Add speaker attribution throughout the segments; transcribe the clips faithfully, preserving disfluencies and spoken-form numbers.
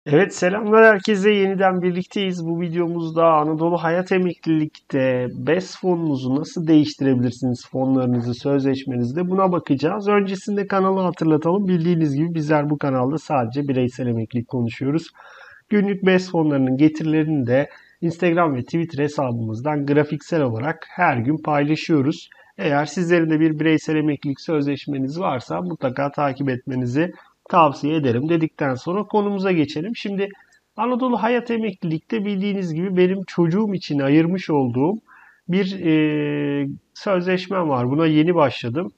Speaker 1: Evet, selamlar herkese. Yeniden birlikteyiz. Bu videomuzda Anadolu Hayat Emeklilik'te BES fonunuzu nasıl değiştirebilirsiniz, fonlarınızı, sözleşmenizde buna bakacağız. Öncesinde kanalı hatırlatalım. Bildiğiniz gibi bizler bu kanalda sadece bireysel emeklilik konuşuyoruz. Günlük BES fonlarının getirilerini de Instagram ve Twitter hesabımızdan grafiksel olarak her gün paylaşıyoruz. Eğer sizlerin de bir bireysel emeklilik sözleşmeniz varsa mutlaka takip etmenizi tavsiye ederim dedikten sonra konumuza geçelim. Şimdi Anadolu Hayat Emeklilik'te bildiğiniz gibi benim çocuğum için ayırmış olduğum bir e, sözleşmem var. Buna yeni başladım.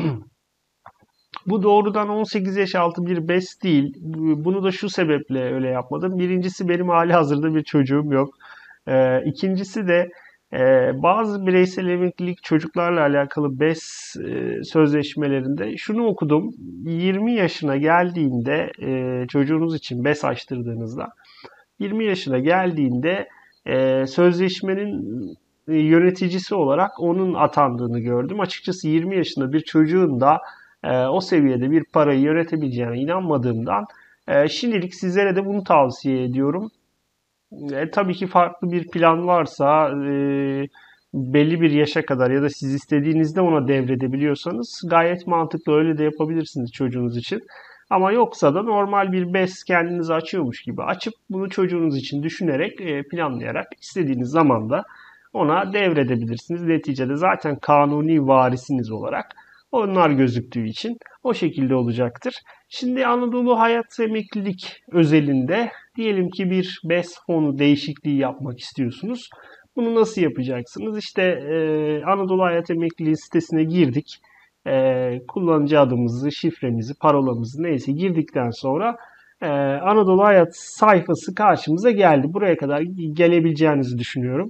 Speaker 1: Bu doğrudan on sekiz yaş altı bir BES değil. Bunu da şu sebeple öyle yapmadım. Birincisi benim hali hazırda bir çocuğum yok. Ee, ikincisi de e, bazı bireysel emeklilik çocuklarla alakalı BES e, sözleşmelerinde şunu okudum. yirmi yaşına geldiğinde e, çocuğunuz için BES açtırdığınızda yirmi yaşına geldiğinde e, sözleşmenin e, yöneticisi olarak onun atandığını gördüm. Açıkçası yirmi yaşında bir çocuğun da e, o seviyede bir parayı yönetebileceğine inanmadığımdan e, şimdilik sizlere de bunu tavsiye ediyorum. E, tabii ki farklı bir plan varsa e, belli bir yaşa kadar ya da siz istediğinizde ona devredebiliyorsanız gayet mantıklı öyle de yapabilirsiniz çocuğunuz için. Ama yoksa da normal bir BES kendinize açıyormuş gibi açıp bunu çocuğunuz için düşünerek, e, planlayarak istediğiniz zaman da ona devredebilirsiniz. Neticede zaten kanuni varisiniz olarak onlar gözüktüğü için o şekilde olacaktır. Şimdi Anadolu Hayat Emeklilik özelinde diyelim ki bir BES fonu değişikliği yapmak istiyorsunuz. Bunu nasıl yapacaksınız? İşte e, Anadolu Hayat Emekliliği sitesine girdik. E, kullanıcı adımızı, şifremizi, parolamızı neyse girdikten sonra e, Anadolu Hayat sayfası karşımıza geldi. Buraya kadar gelebileceğinizi düşünüyorum.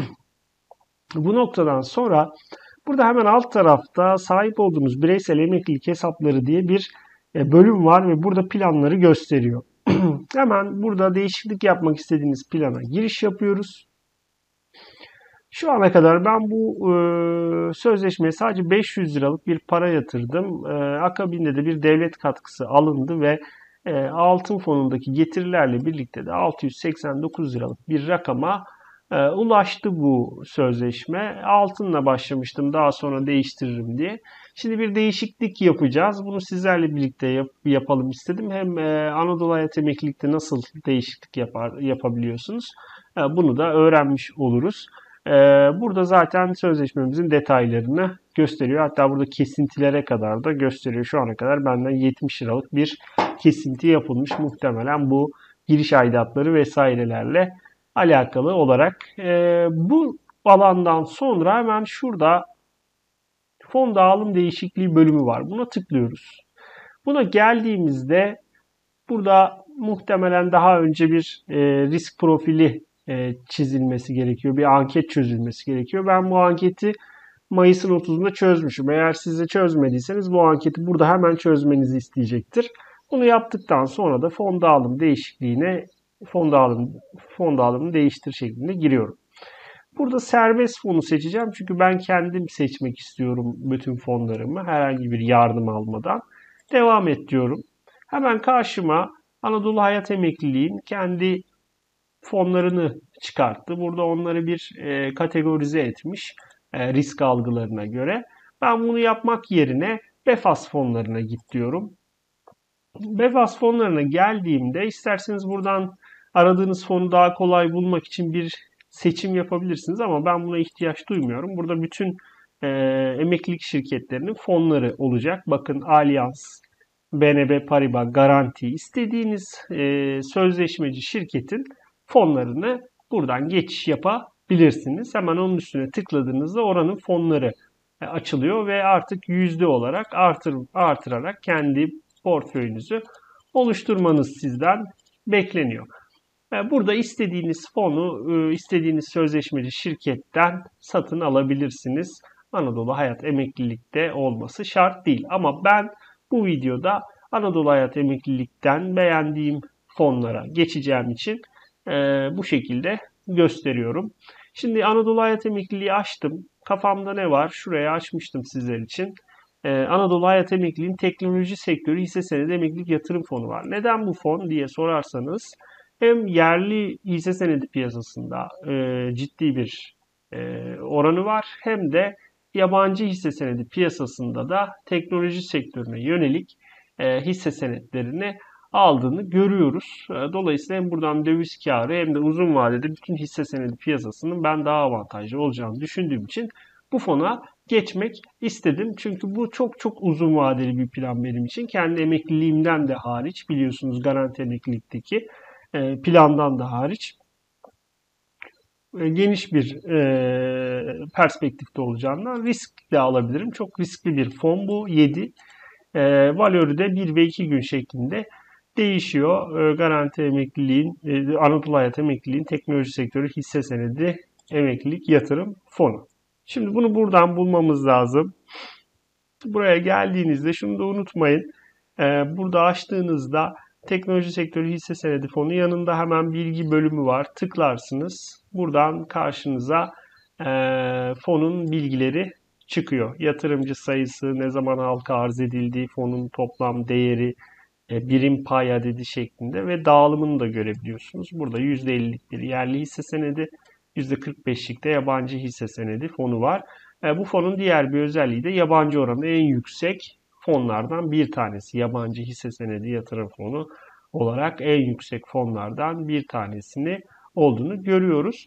Speaker 1: Bu noktadan sonra burada hemen alt tarafta sahip olduğunuz bireysel emeklilik hesapları diye bir e, bölüm var ve burada planları gösteriyor. Hemen burada değişiklik yapmak istediğiniz plana giriş yapıyoruz. Şu ana kadar ben bu e, sözleşmeye sadece beş yüz liralık bir para yatırdım. E, akabinde de bir devlet katkısı alındı ve e, altın fonundaki getirilerle birlikte de altı yüz seksen dokuz liralık bir rakama e, ulaştı bu sözleşme. Altınla başlamıştım, daha sonra değiştiririm diye. Şimdi bir değişiklik yapacağız. Bunu sizlerle birlikte yap, yapalım istedim. Hem e, Anadolu Hayat Emeklilik'te nasıl değişiklik yapar, yapabiliyorsunuz, e, bunu da öğrenmiş oluruz. Ee, burada zaten sözleşmemizin detaylarını gösteriyor. Hatta burada kesintilere kadar da gösteriyor. Şu ana kadar benden yetmiş liralık bir kesinti yapılmış. Muhtemelen bu giriş aidatları vesairelerle alakalı olarak. Ee, bu alandan sonra hemen şurada fon dağılım değişikliği bölümü var. Buna tıklıyoruz. Buna geldiğimizde burada muhtemelen daha önce bir e, risk profili e, çizilmesi gerekiyor. Bir anket çözülmesi gerekiyor. Ben bu anketi Mayıs'ın otuzunda çözmüşüm. Eğer siz de çözmediyseniz bu anketi burada hemen çözmenizi isteyecektir. Bunu yaptıktan sonra da fon dağılım değişikliğine fon dağılım fon dağılımını değiştir şeklinde giriyorum. Burada serbest fonu seçeceğim çünkü ben kendim seçmek istiyorum bütün fonlarımı herhangi bir yardım almadan. Devam et diyorum. Hemen karşıma Anadolu Hayat Emekliliğin kendi fonlarını çıkarttı. Burada onları bir e, kategorize etmiş e, risk algılarına göre. Ben bunu yapmak yerine Befas fonlarına git diyorum. Befas fonlarına geldiğimde isterseniz buradan aradığınız fonu daha kolay bulmak için bir seçim yapabilirsiniz ama ben buna ihtiyaç duymuyorum. Burada bütün e, emeklilik şirketlerinin fonları olacak. Bakın Allianz, B N B Paribas, Garanti istediğiniz e, sözleşmeci şirketin fonlarını buradan geçiş yapabilirsiniz. Hemen onun üstüne tıkladığınızda oranın fonları e, açılıyor ve artık yüzde olarak artır, artırarak kendi portföyünüzü oluşturmanız sizden bekleniyor. E, Burada istediğiniz fonu, e, istediğiniz sözleşmeci şirketten satın alabilirsiniz. Anadolu Hayat Emeklilik'te olması şart değil. Ama ben bu videoda Anadolu Hayat Emeklilik'ten beğendiğim fonlara geçeceğim için e, bu şekilde gösteriyorum. Şimdi Anadolu Hayat Emekliliği açtım. Kafamda ne var? Şuraya açmıştım sizler için. Ee, Anadolu Hayat Emekliliğin teknoloji sektörü hisse senedi emeklilik yatırım fonu var. Neden bu fon diye sorarsanız hem yerli hisse senedi piyasasında e, ciddi bir e, oranı var hem de yabancı hisse senedi piyasasında da teknoloji sektörüne yönelik e, hisse senetlerini aldığını görüyoruz. E, Dolayısıyla hem buradan döviz karı hem de uzun vadede bütün hisse senedi piyasasının ben daha avantajlı olacağını düşündüğüm için bu fona geçmek istedim. Çünkü bu çok çok uzun vadeli bir plan benim için. Kendi emekliliğimden de hariç, biliyorsunuz Garanti Emeklilikteki e, plandan da hariç e, geniş bir e, perspektifte olacağından risk de alabilirim. Çok riskli bir fon bu. yedi. E, valörü de bir ve iki gün şeklinde değişiyor. E, Garanti Emekliliğin, e, Anadolu Hayat Emekliliğin teknoloji sektörü hisse senedi emeklilik yatırım fonu. Şimdi bunu buradan bulmamız lazım. Buraya geldiğinizde şunu da unutmayın. Ee, burada açtığınızda teknoloji sektörü hisse senedi fonu yanında hemen bilgi bölümü var. Tıklarsınız. Buradan karşınıza e, fonun bilgileri çıkıyor. Yatırımcı sayısı, ne zaman halka arz edildiği, fonun toplam değeri, e, birim pay adedi şeklinde ve dağılımını da görebiliyorsunuz. Burada yüzde ellilik bir yerli hisse senedi, yüzde kırk beşlik de yabancı hisse senedi fonu var. E, bu fonun diğer bir özelliği de yabancı oranı en yüksek fonlardan bir tanesi. Yabancı hisse senedi yatırım fonu olarak en yüksek fonlardan bir tanesini olduğunu görüyoruz.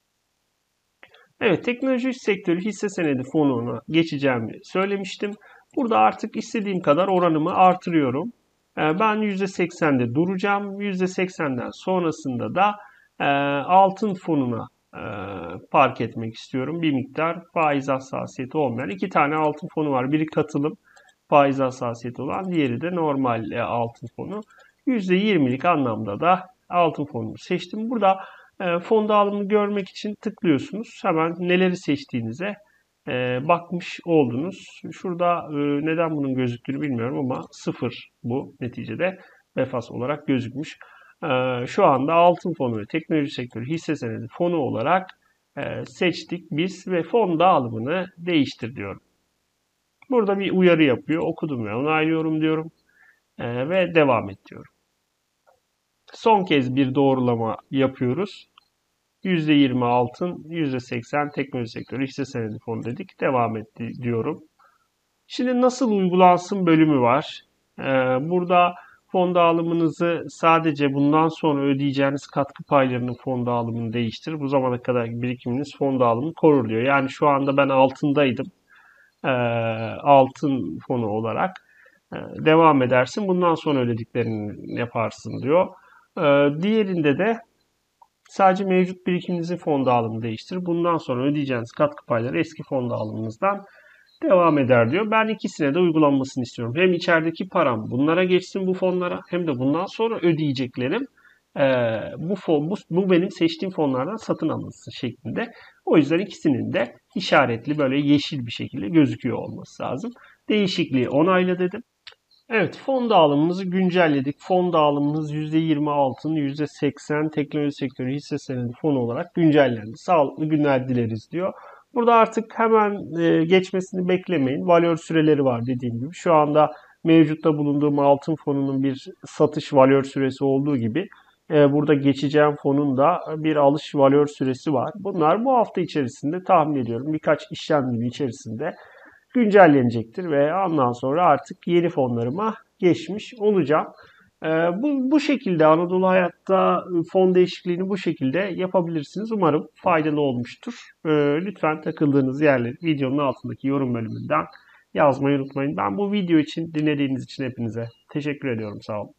Speaker 1: Evet, teknoloji sektörü hisse senedi fonuna geçeceğimi söylemiştim. Burada artık istediğim kadar oranımı artırıyorum. Ben yüzde seksende duracağım. yüzde seksenden sonrasında da altın fonuna park etmek istiyorum. Bir miktar faiz hassasiyeti olmayan iki tane altın fonu var. Biri katılım faiz hassasiyeti olan, diğeri de normal altın fonu. yüzde yirmilik anlamda da altın fonunu seçtim. Burada fon dağılımını görmek için tıklıyorsunuz. Hemen neleri seçtiğinize bakmış oldunuz. Şurada neden bunun gözüktüğünü bilmiyorum ama sıfır bu neticede B E F A S olarak gözükmüş. Şu anda altın fonu ve teknoloji sektörü hisse senedi fonu olarak seçtik biz ve fon dağılımını değiştir diyorum. Burada bir uyarı yapıyor. Okudum ve onaylıyorum diyorum ve devam et diyorum. Son kez bir doğrulama yapıyoruz. yüzde yirmi altın, yüzde seksen teknoloji sektörü hisse senedi fonu dedik. Devam et diyorum. Şimdi nasıl uygulansın bölümü var. Burada fon dağılımınızı sadece bundan sonra ödeyeceğiniz katkı paylarının fon dağılımını değiştirir. Bu zamana kadar birikiminiz fon dağılımını korur diyor. Yani şu anda ben altındaydım. Altın fonu olarak devam edersin. Bundan sonra ödediklerini yaparsın diyor. Diğerinde de sadece mevcut birikiminizin fon dağılımını değiştirir. Bundan sonra ödeyeceğiniz katkı payları eski fon dağılımınızdan devam eder diyor. Ben ikisine de uygulanmasını istiyorum. Hem içerideki param bunlara geçsin, bu fonlara, hem de bundan sonra ödeyeceklerim e, bu fon, bu, bu benim seçtiğim fonlardan satın alınsın şeklinde. O yüzden ikisinin de işaretli böyle yeşil bir şekilde gözüküyor olması lazım. Değişikliği onayla dedim. Evet, fon dağılımımızı güncelledik. Fon dağılımımız yüzde yirmi altın, yüzde seksen teknoloji sektörü hisse senedi fonu olarak güncellendi. Sağlıklı günler dileriz diyor. Burada artık hemen e, geçmesini beklemeyin. Valör süreleri var dediğim gibi. Şu anda mevcutta bulunduğum altın fonunun bir satış valör süresi olduğu gibi e, burada geçeceğim fonun da bir alış valör süresi var. Bunlar bu hafta içerisinde tahmin ediyorum birkaç işlem günü içerisinde güncellenecektir ve ondan sonra artık yeni fonlarıma geçmiş olacağım. Bu, bu şekilde Anadolu Hayat'ta fon değişikliğini bu şekilde yapabilirsiniz. Umarım faydalı olmuştur. Lütfen takıldığınız yerleri videonun altındaki yorum bölümünden yazmayı unutmayın. Ben bu video için dinlediğiniz için hepinize teşekkür ediyorum. Sağ olun.